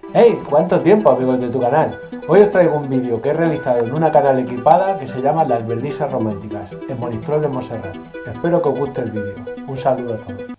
¡Hey! ¿Cuánto tiempo, amigos de tu canal? Hoy os traigo un vídeo que he realizado en una canal equipada que se llama Las Verdisas Románticas, en Monistrol de Montserrat. Espero que os guste el vídeo. Un saludo a todos.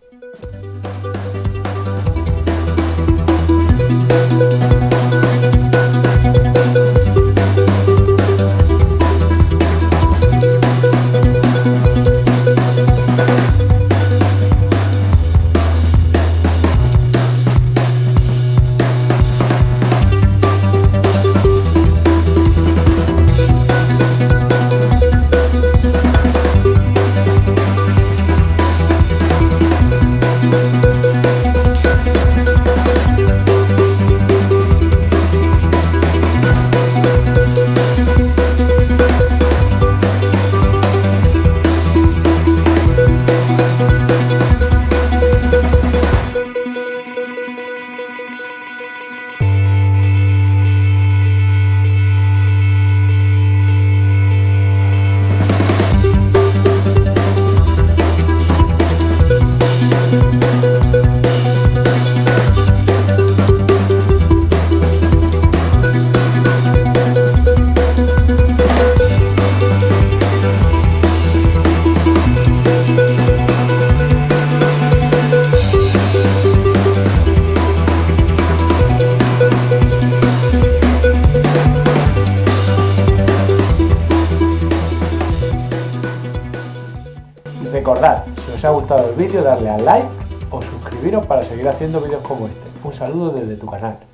Recordad, si os ha gustado el vídeo, darle al like o suscribiros para seguir haciendo vídeos como este. Un saludo desde tu canal.